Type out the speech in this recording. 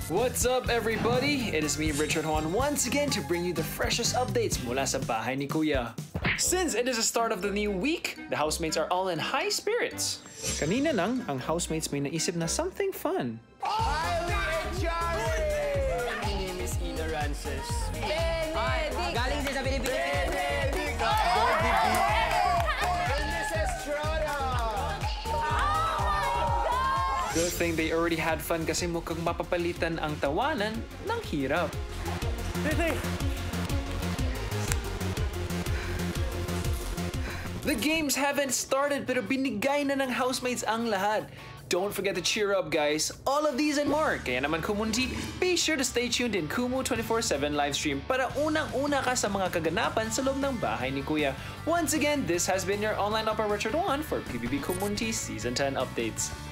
What's up, everybody? It is me, Richard Juan, once again to bring you the freshest updates mula sa bahay ni Kuya. Since it is the start of the new week, the housemates are all in high spirits. Kanina lang, ang housemates may naisip na something fun. Galing siya sa Pilipinas. Good thing they already had fun kasi mukhang mapapalitan ang tawanan ng hirap. The games haven't started pero binigay na ng housemates ang lahat. Don't forget to cheer up, guys. All of these and more. Kaya naman, Kumunity, be sure to stay tuned in Kumu 24/7 livestream para unang-una ka sa mga kaganapan sa loob ng bahay ni Kuya. Once again, this has been your online opera Richard Juan for PBB Kumunity Season 10 Updates.